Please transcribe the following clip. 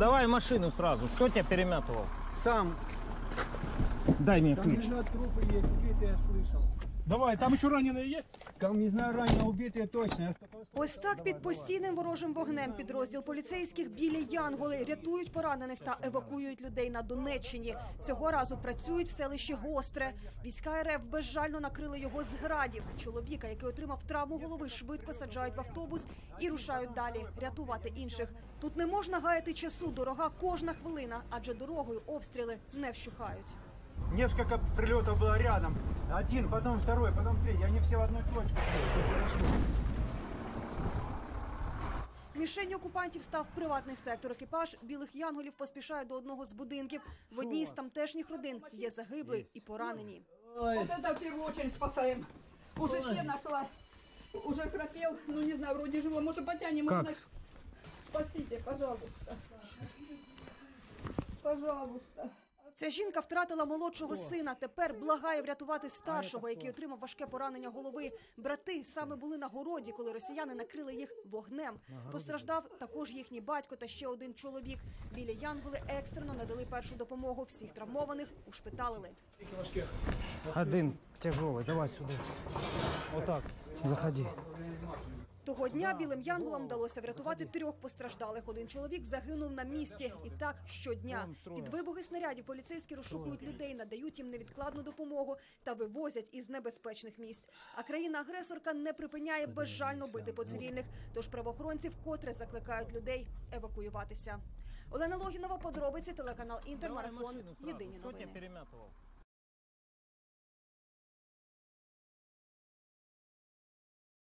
Давай машину сразу. Кто тебя перемятывал? Сам. Дай мне Там ключ. лежат трупы, есть убитые, я слышал. Давай, там еще раненые есть? Там, не знаю, ранее убитые точно. Я столько слышал. Ось так під постійним ворожим вогнем підрозділ поліцейських «Білі Янголи» рятують поранених та евакуюють людей на Донеччині. Цього разу працюють в селищі Гостре. Війська РФ безжально накрили його з градів. Чоловіка, який отримав травму голови, швидко саджають в автобус і рушають далі рятувати інших. Тут не можна гаяти часу, дорога кожна хвилина, адже дорогою обстріли не вщухають. Несколько прилетов было рядом. Один, потом второй, потом третий. Они все в одну точку. Мішенню окупантів став приватний сектор. Екіпаж «Білих Янголів» поспішає до одного з будинків. В одній з тамтешніх родин є загиблі і поранені. Вот это в первую очередь спасаем. Уже все нашла, уже храпел, ну не знаю, вроде живо, может потянем. Как? Спасите, пожалуйста. Пожалуйста. Ця жінка втратила молодшого сина. Тепер благає врятувати старшого, який отримав важке поранення голови. Брати саме були на городі, коли росіяни накрили їх вогнем. Постраждав також їхній батько та ще один чоловік. «Білі Янголи» екстрено надали першу допомогу. Всіх травмованих ушпиталили. Один тяжелый. Давай сюда. Вот так. Заходи. Того дня «Білим Янголам» вдалося врятувати 3 постраждалих. Один чоловік загинув на місці. І так щодня. Під вибухи снарядів поліцейські розшукують людей, надають їм невідкладну допомогу та вивозять із небезпечних місць. А країна-агресорка не припиняє безжально бити по цивільних. Тож правоохоронці вкотре закликають людей евакуюватися. Олена Логінова, подробиці, телеканал «Інтер», марафон, єдині Кто тебя новини. перемятывал?